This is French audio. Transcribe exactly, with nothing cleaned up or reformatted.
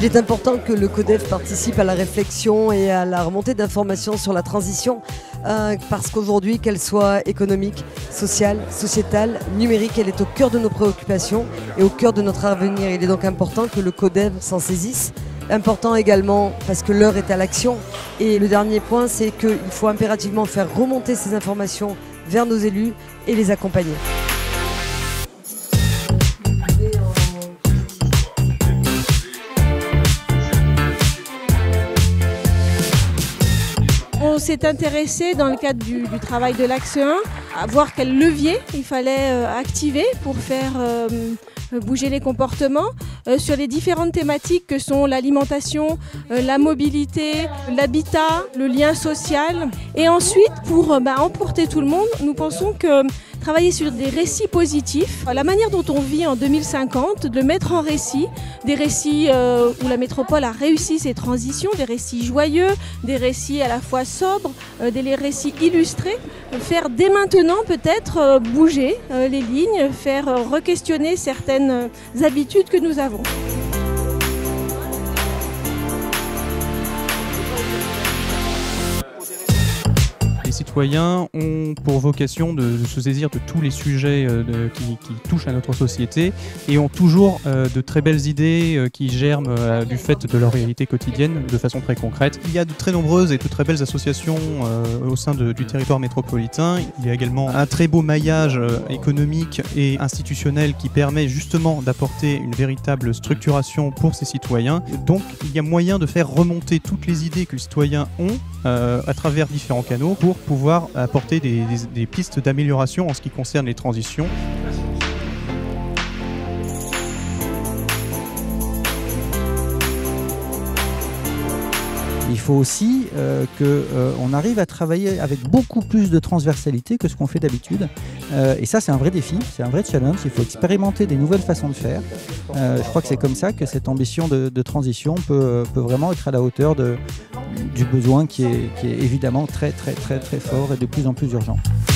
Il est important que le CODEF participe à la réflexion et à la remontée d'informations sur la transition euh, parce qu'aujourd'hui, qu'elle soit économique, sociale, sociétale, numérique, elle est au cœur de nos préoccupations et au cœur de notre avenir. Il est donc important que le CODEF s'en saisisse. Important également parce que l'heure est à l'action. Et le dernier point, c'est qu'il faut impérativement faire remonter ces informations vers nos élus et les accompagner. On s'est intéressé dans le cadre du, du travail de l'axe un à voir quel levier il fallait euh, activer pour faire euh, bouger les comportements euh, sur les différentes thématiques que sont l'alimentation, euh, la mobilité, l'habitat, le lien social. Et ensuite, pour euh, bah, emporter tout le monde, nous pensons que travailler sur des récits positifs, la manière dont on vit en deux mille cinquante, de le mettre en récit, des récits euh, où la métropole a réussi ses transitions, des récits joyeux, des récits à la fois sobres, euh, des récits illustrés, faire dès maintenant peut-être euh, bouger euh, les lignes, faire euh, re-questionner certaines euh, habitudes que nous avons. Les citoyens ont pour vocation de, de se saisir de tous les sujets euh, de, qui, qui touchent à notre société et ont toujours euh, de très belles idées euh, qui germent euh, du fait de leur réalité quotidienne de façon très concrète. Il y a de très nombreuses et de très belles associations euh, au sein de, du territoire métropolitain. Il y a également un très beau maillage euh, économique et institutionnel qui permet justement d'apporter une véritable structuration pour ces citoyens. Donc il y a moyen de faire remonter toutes les idées que les citoyens ont euh, à travers différents canaux pour pouvoir apporter des, des, des pistes d'amélioration en ce qui concerne les transitions. Il faut aussi euh, qu'on euh, arrive à travailler avec beaucoup plus de transversalité que ce qu'on fait d'habitude. Euh, et ça, c'est un vrai défi, c'est un vrai challenge. Il faut expérimenter des nouvelles façons de faire. Euh, je crois que c'est comme ça que cette ambition de, de transition peut, peut vraiment être à la hauteur de, du besoin qui est, qui est évidemment très, très, très, très fort et de plus en plus urgent.